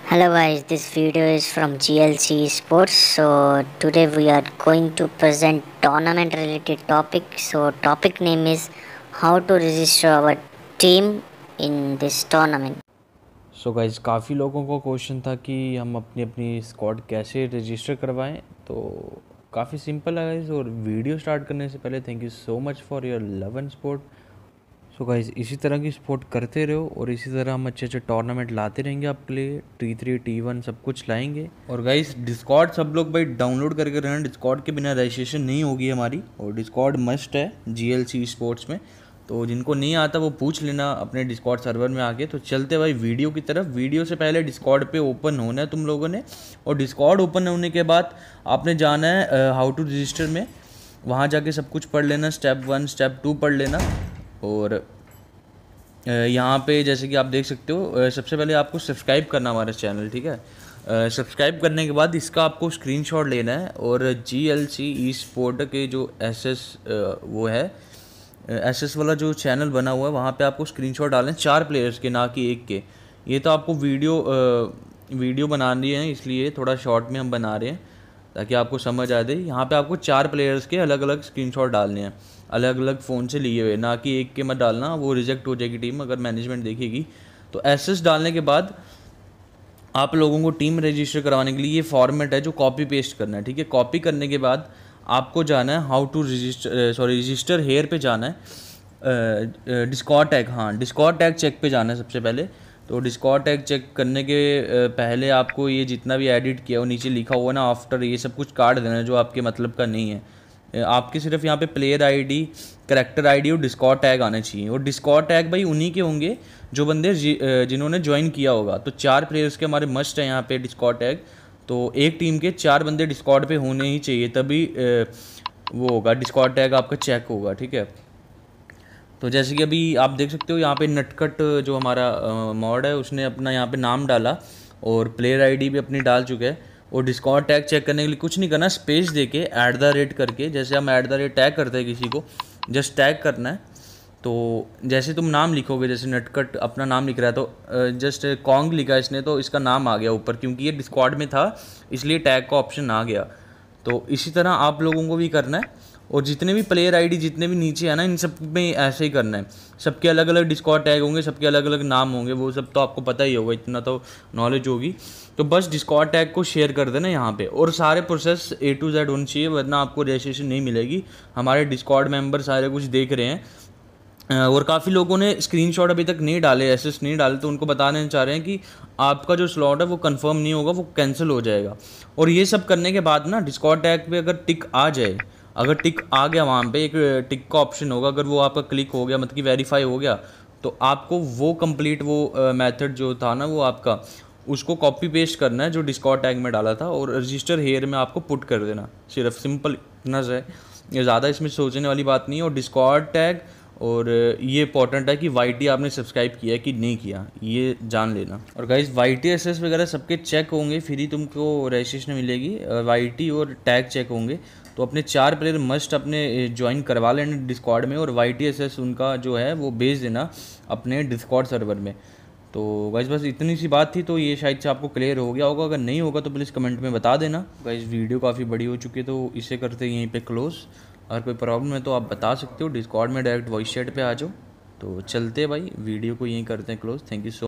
Hello guys, this video is from GLC Sports. So today we are going to present tournament related topic. So topic name is how to register our team in this tournament. So guys काफ़ी लोगों को question था कि हम अपनी अपनी squad कैसे register करवाएं। तो काफ़ी सिंपल है गाइज़। और वीडियो स्टार्ट करने से पहले thank you so much for your love and support. So guys इसी तरह की सपोर्ट करते रहो और इसी तरह हम अच्छे अच्छे टूर्नामेंट लाते रहेंगे आपके लिए। T3 T1 सब कुछ लाएंगे। और गाइज़ डिस्कॉर्ड सब लोग भाई डाउनलोड करके रहना। डिस्कॉर्ड के बिना रजिस्ट्रेशन नहीं होगी हमारी, और डिस्कॉर्ड मस्ट है GLC स्पोर्ट्स में। तो जिनको नहीं आता वो पूछ लेना अपने डिस्कॉर्ड सर्वर में आके। तो चलते भाई वीडियो की तरफ। वीडियो से पहले डिस्कॉर्ड पे ओपन होना है तुम लोगों ने, और डिस्कॉर्ड ओपन होने के बाद आपने जाना है हाउ टू रजिस्टर में। वहाँ जाके सब कुछ पढ़ लेना, स्टेप 1 स्टेप 2 पढ़ लेना। और यहाँ पे जैसे कि आप देख सकते हो, सबसे पहले आपको सब्सक्राइब करना हमारा चैनल, ठीक है। सब्सक्राइब करने के बाद इसका आपको स्क्रीनशॉट लेना है, और GLC ई स्पोर्ट के जो SS वो है SS वाला जो चैनल बना हुआ है वहाँ पे आपको स्क्रीनशॉट डालना है 4 प्लेयर्स के, ना कि एक के। ये तो आपको वीडियो बनानी है, इसलिए थोड़ा शॉर्ट में हम बना रहे हैं ताकि आपको समझ आ जाए। यहाँ पे आपको 4 प्लेयर्स के अलग अलग स्क्रीनशॉट डालने हैं, अलग अलग फ़ोन से लिए हुए, ना कि एक के मत डालना, वो रिजेक्ट हो जाएगी टीम अगर मैनेजमेंट देखेगी। तो SS डालने के बाद आप लोगों को टीम रजिस्टर करवाने के लिए ये फॉर्मेट है जो कॉपी पेस्ट करना है, ठीक है। कॉपी करने के बाद आपको जाना है हाउ टू रजिस्टर हेयर पे जाना है। डिस्कॉर्ड टैग, हाँ डिस्कॉर्ड टैग चेक पे जाना है सबसे पहले। तो डिस्कॉर्ड टैग चेक करने के पहले आपको ये जितना भी एडिट किया वो नीचे लिखा हुआ ना आफ्टर, ये सब कुछ काट देना जो आपके मतलब का नहीं है। आपके सिर्फ यहाँ पे प्लेयर आईडी, कैरेक्टर आईडी और डिस्कॉर्ड टैग आने चाहिए। और डिस्कॉर्ड टैग भाई उन्हीं के होंगे जो बंदे जिन्होंने ज्वाइन किया होगा। तो 4 प्लेयर्स के हमारे मस्ट है यहाँ पे डिस्कॉर्ड टैग। तो एक टीम के 4 बंदे डिस्कॉर्ड पे होने ही चाहिए, तभी वो होगा, डिस्कॉर्ड टैग आपका चेक होगा, ठीक है। तो जैसे कि अभी आप देख सकते हो यहाँ पे नटकट जो हमारा मॉड है उसने अपना यहाँ पे नाम डाला, और प्लेयर आईडी भी अपनी डाल चुके हैं। और डिस्कॉर्ड टैग चेक करने के लिए कुछ नहीं करना, स्पेस दे के @ करके, जैसे हम @ टैग करते हैं किसी को, जस्ट टैग करना है। तो जैसे तुम नाम लिखोगे, जैसे नटकट अपना नाम लिख रहा है तो जस्ट कॉन्ग लिखा है इसने, तो इसका नाम आ गया ऊपर, क्योंकि ये डिस्कॉर्ड में था इसलिए टैग का ऑप्शन आ गया। तो इसी तरह आप लोगों को भी करना है। और जितने भी प्लेयर आईडी जितने भी नीचे है ना, इन सब में ऐसे ही करना है। सबके अलग अलग डिस्कॉर्ड टैग होंगे, सबके अलग अलग नाम होंगे, वो सब तो आपको पता ही होगा, इतना तो नॉलेज होगी। तो बस डिस्कॉर्ड टैग को शेयर कर देना यहाँ पे, और सारे प्रोसेस A to Z होनी चाहिए, वरना आपको रजिस्ट्रेशन नहीं मिलेगी। हमारे डिस्कॉर्ड मेंबर सारे कुछ देख रहे हैं। और काफ़ी लोगों ने स्क्रीनशॉट अभी तक नहीं डाले, SS नहीं डाले, तो उनको बताना चाह रहे हैं कि आपका जो स्लॉट है वो कंफर्म नहीं होगा, वो कैंसिल हो जाएगा। और ये सब करने के बाद ना डिस्कॉर्ड टैग पे अगर टिक आ जाए, अगर टिक आ गया, वहाँ पे एक टिक का ऑप्शन होगा, अगर वो आपका क्लिक हो गया, मतलब कि वेरीफाई हो गया, तो आपको वो कंप्लीट वो मेथड जो था ना वो आपका, उसको कॉपी पेस्ट करना है जो डिस्कॉर्ड टैग में डाला था, और रजिस्टर हेयर में आपको पुट कर देना। सिर्फ सिंपल इतना है, ये ज़्यादा इसमें सोचने वाली बात नहीं है। और डिस्कॉर्ड टैग, और ये इंपॉर्टेंट है कि YT आपने सब्सक्राइब किया है कि नहीं किया, ये जान लेना। और गाइज YT SS वगैरह सबके चेक होंगे, फिर ही तुमको रजिस्ट्रेशन मिलेगी। YT और टैग चेक होंगे, तो अपने 4 प्लेयर मस्ट अपने ज्वाइन करवा लेना डिस्कॉर्ड में, और YT SS उनका जो है वो भेज देना अपने डिस्कॉर्ड सर्वर में। तो गाइज बस इतनी सी बात थी, तो ये शायद से आपको क्लियर हो गया होगा। अगर नहीं होगा तो प्लीज़ कमेंट में बता देना। गाइज वीडियो काफ़ी बड़ी हो चुकी है, तो इसे करते यहीं पे क्लोज़। अगर कोई प्रॉब्लम है तो आप बता सकते हो, डिस्कॉर्ड में डायरेक्ट वॉइस चैट पे आ जाओ। तो चलते भाई वीडियो को यहीं करते हैं क्लोज़। Thank you so